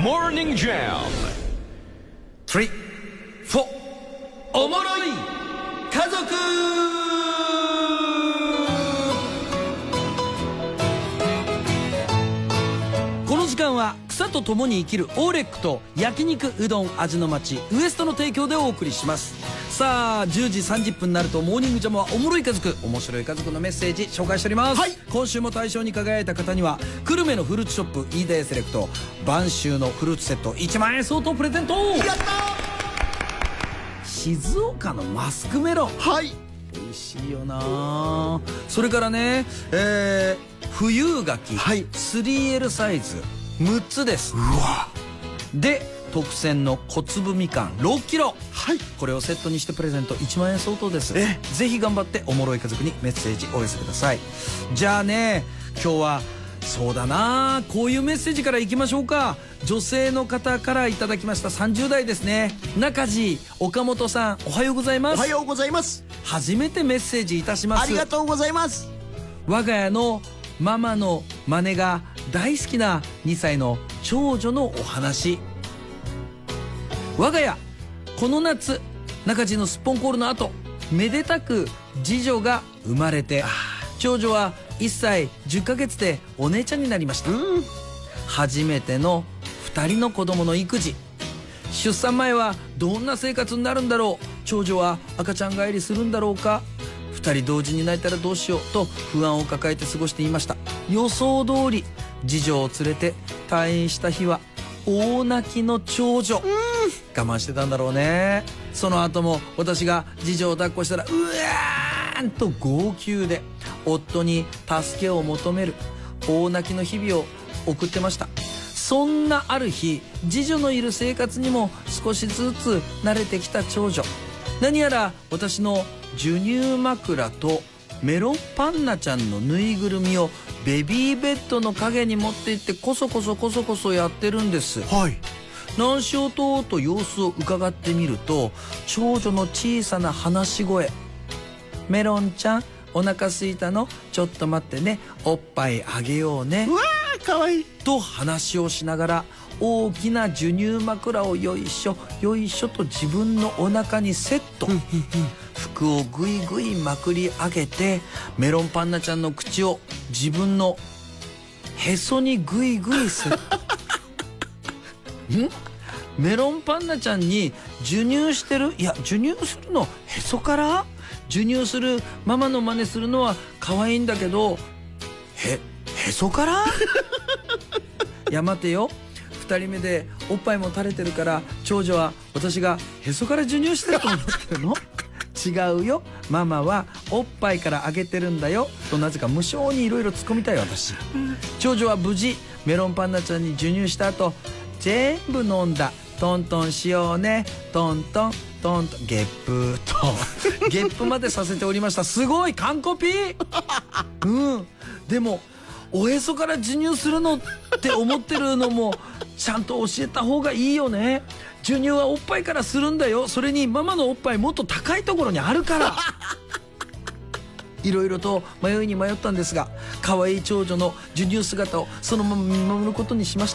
Morning Jam 3、4おもろい家族。この時間は草と共に生きるオーレックと焼肉うどん味の町ウエストの提供でお送りします。さあ10時30分になるとモーニングジャムはおもろい家族、面白い家族のメッセージ紹介しております、はい、今週も大賞に輝いた方には久留米のフルーツショップイーデーセレクト晩秋のフルーツセット1万円相当プレゼント。やったー。静岡のマスクメロン、はい、美味しいよな。それからね、冬柿、はい、3L サイズ6つです。うわで特選の小粒みかん6キロ、はい、これをセットにしてプレゼント1万円相当です。ぜひ頑張っておもろい家族にメッセージお寄せください。じゃあね、今日はそうだな、こういうメッセージからいきましょうか。女性の方からいただきました。30代ですね。中地岡本さん、おはようございます。 おはようございます。 初めてメッセージいたします。 ありがとうございます。 我が家のママの真似が大好きな2歳の長女のお話。我が家この夏中地のすっぽんコールの後めでたく次女が生まれて、長女は1歳10ヶ月でお姉ちゃんになりました、初めての2人の子供の育児、出産前はどんな生活になるんだろう、長女は赤ちゃん帰りするんだろうか、2人同時に泣いたらどうしようと不安を抱えて過ごしていました。予想通り次女を連れて退院した日は大泣きの長女、我慢してたんだろうね。その後も私が次女を抱っこしたらうわーんと号泣で夫に助けを求める大泣きの日々を送ってました。そんなある日、次女のいる生活にも少しずつ慣れてきた長女、何やら私の授乳枕とメロンパンナちゃんのぬいぐるみをベビーベッドの影に持って行ってコソコソやってるんです。はい。何しようと様子を伺ってみると、長女の小さな話し声、メロンちゃんお腹すいたの、ちょっと待ってね、おっぱいあげようね、うわーかわいいと話をしながら大きな授乳枕をよいしょよいしょと自分のお腹にセット、服をぐいぐいまくり上げてメロンパンナちゃんの口を自分のへそにぐいぐいセットメロンパンナちゃんに授乳してる、いや授乳するのへそから、授乳するママの真似するのは可愛いんだけどへそからいや待てよ、2人目でおっぱいも垂れてるから長女は私がへそから授乳してると思ってるの違うよ、ママはおっぱいからあげてるんだよとなぜか無性にいろいろ突っ込みたい私。長女は無事メロンパンナちゃんに授乳した後全部飲んだ。トントンしようね、トントントントン、ゲップとゲップまでさせておりました。すごい完コピでもおへそから授乳するのって思ってるのもちゃんと教えた方がいいよね。授乳はおっぱいからするんだよ、それにママのおっぱいもっと高いところにあるからいろいろと迷いに迷ったんですが、可愛い長女の授乳姿をそのまま見守ることにしました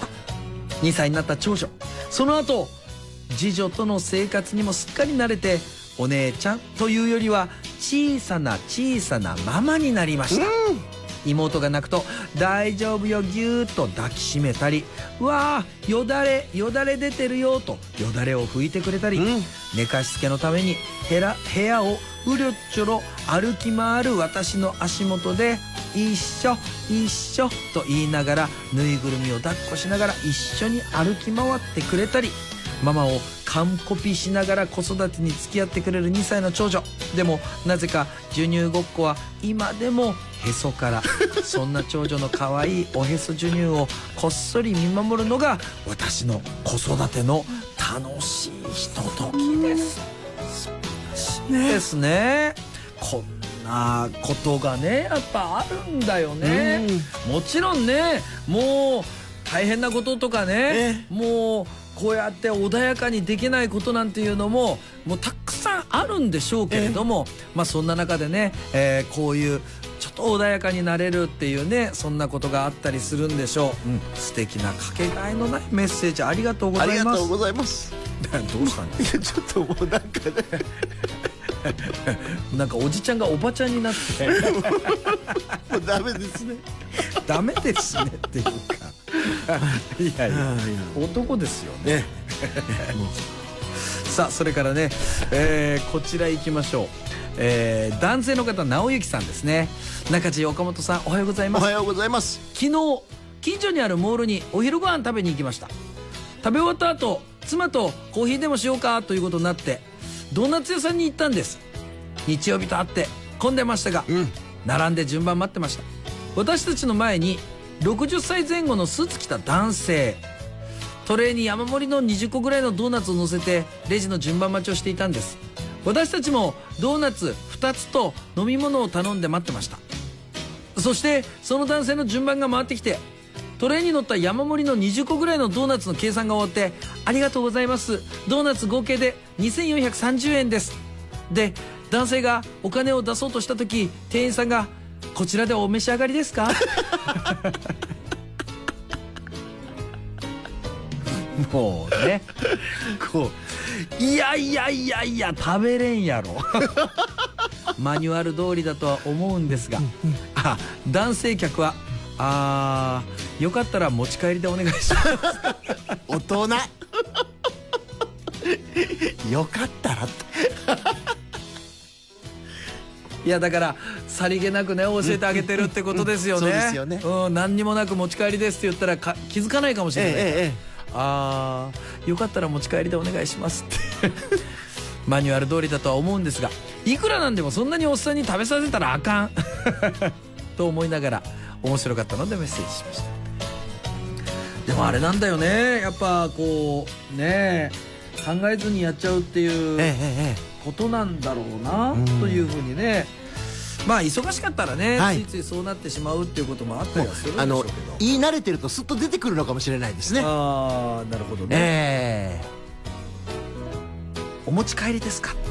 。2歳になった長女、その後次女との生活にもすっかり慣れてお姉ちゃんというよりは小さなママになりました。妹が泣くと大丈夫よぎゅーっと抱きしめたり、うわーよだれ出てるよとよだれを拭いてくれたり、寝かしつけのために部屋をうりょっちょろ歩き回る私の足元で一緒と言いながらぬいぐるみを抱っこしながら一緒に歩き回ってくれたり、ママを完コピしながら子育てに付き合ってくれる2歳の長女でも、なぜか授乳ごっこは今でもへそからそんな長女の可愛いおへそ授乳をこっそり見守るのが私の子育ての楽しいひとときです。ですね。こんなことがねやっぱあるんだよね。もちろんね、もう大変なこととかね、もうこうやって穏やかにできないことなんていうのももうたくさんあるんでしょうけれども、まあそんな中でね、こういうちょっと穏やかになれるっていうね、そんなことがあったりするんでしょう。素敵なかけがえのないメッセージありがとうございます。 ありがとうございます。 どうしたんですか？ いやちょっともうなんかねなんかおじちゃんがおばちゃんになってもうダメですね。 ダメですねっていうかいやいや男ですよね。さあそれからね、こちら行きましょう。男性の方、直之さんですね。中地岡本さん、おはようございます。 おはようございます。 昨日近所にあるモールにお昼ご飯食べに行きました。食べ終わった後、妻とコーヒーでもしようかということになってドーナツ屋さんに行ったんです。日曜日とあって混んでましたが、並んで順番待ってました。私たちの前に60歳前後のスーツ着た男性、トレーに山盛りの20個ぐらいのドーナツを乗せてレジの順番待ちをしていたんです。私たちもドーナツ2つと飲み物を頼んで待ってました。そしてその男性の順番が回ってきて、トレーに乗った山盛りの20個ぐらいのドーナツの計算が終わって、ありがとうございます、ドーナツ合計で2430円ですで、男性がお金を出そうとした時、店員さんがこちらでお召し上がりですかもうね、こういやいやいやいや食べれんやろマニュアル通りだとは思うんですが、男性客はよかったら持ち帰りでお願いします大人よかったらっていやだからさりげなくね教えてあげてるってことですよね。 そうですよね。 何にもなく持ち帰りですって言ったら気づかないかもしれないから、よかったら持ち帰りでお願いしますってマニュアル通りだとは思うんですが、いくらなんでもそんなにおっさんに食べさせたらあかんと思いながら面白かったのでメッセージしました。でもあれなんだよね、やっぱこうね考えずにやっちゃうっていうことなんだろうなというふうにね、まあ忙しかったらね、ついついそうなってしまうっていうこともあったりはするんでしょうけど、 言い慣れてるとすっと出てくるのかもしれないですね。 ああなるほどね。お持ち帰りですか、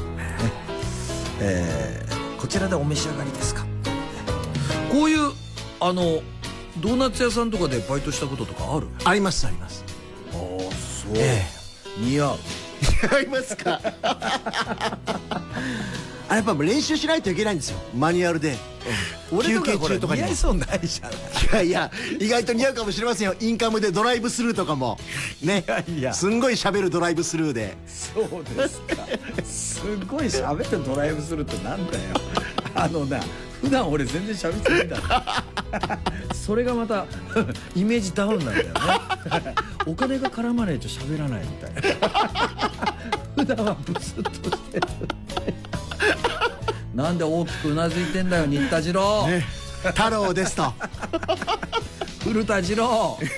こちらでお召し上がりですか。こういうドーナツ屋さんとかでバイトしたこととかある？ ありますあります。 ああそう、似合う。 似合いますかやっぱ練習しないといけないんですよ、マニュアルで。休憩中とかに似合いそうないじゃない。 いや意外と似合うかもしれませんよ。インカムでドライブスルーとかもね、すんごい喋るドライブスルーで。 そうですかすごい喋ってドライブするってなんだよ普段俺全然喋ってないんだそれがまたイメージダウンなんだよねお金が絡まないと喋らないみたいな普段はブスッとしてるなんで大きくうなずいてんだよ新田次郎、 太郎ですと古田次郎もう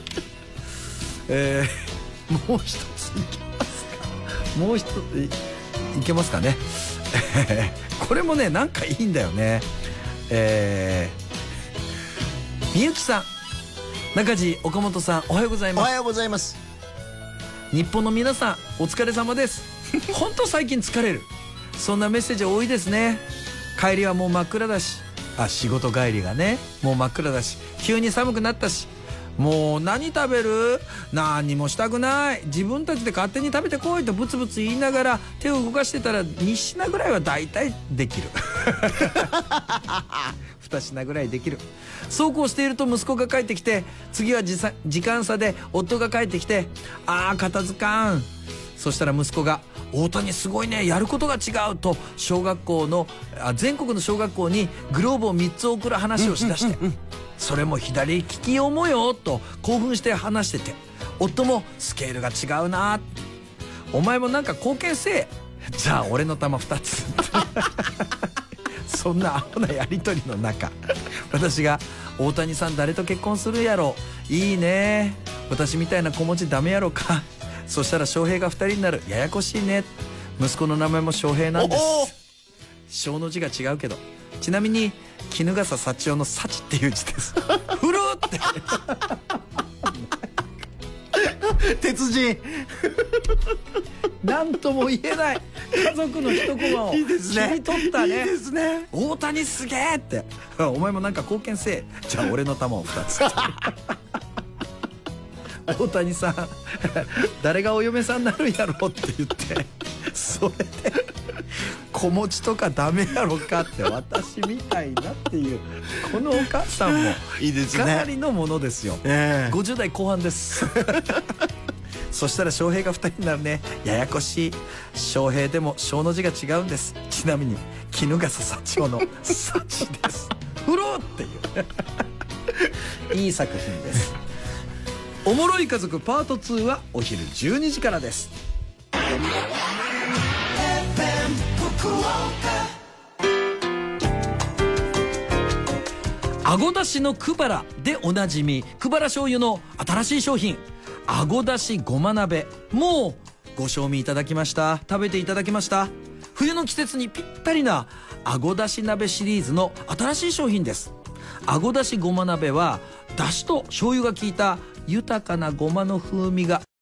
一ついけますか。もう一ついけますかねこれもねなんかいいんだよね。みゆきさん、中地岡本さん、おはようございます。 おはようございます。 日本の皆さんお疲れ様です本当最近疲れる、そんなメッセージ多いですね。帰りはもう真っ暗だし、仕事帰りがねもう真っ暗だし、急に寒くなったし、もう何食べる？何もしたくない。自分たちで勝手に食べてこいとブツブツ言いながら手を動かしてたら2品ぐらいは大体できる2品ぐらいできる。そうこうしていると息子が帰ってきて、次は時間差で夫が帰ってきて、片付かん。そしたら息子が大谷すごいね、やることが違うと全国の小学校にグローブを3つ送る話をしだして、それも左利き用もよと興奮して話してて、夫もスケールが違うな、お前もなんか貢献せえ、じゃあ俺の球2つそんなアホなやり取りの中、私が大谷さん誰と結婚するやろ、いいね、私みたいな子持ちダメやろか、そしたら翔平が2人になる、ややこしいね、息子の名前も翔平なんです。翔の字が違うけど、ちなみに衣笠幸男の幸っていう字ですふるって鉄人なんとも言えない家族の一コマをいいですね切り取ったね。 いいですね。 大谷すげえって、お前もなんか貢献せえ、じゃあ俺の球を2つ大谷さん誰がお嫁さんになるんやろって言って、それで子持ちとかダメやろかって、私みたいなっていうこのお母さんもいいですね。 かなりのものですよ。50代後半ですそしたら翔平が2人になるね。ややこしい。翔平でも翔の字が違うんです。ちなみに衣笠幸男の幸です。フローっていういい作品です。おもろい家族パート2はお昼12時からです。あごだしのくばらでおなじみ、くばら醤油の新しい商品、あごだしごま鍋、もうご賞味いただきました。食べていただきました。冬の季節にぴったりなあごだし鍋シリーズの新しい商品です。あごだしごま鍋はだしと醤油が効いた豊かなごまの風味が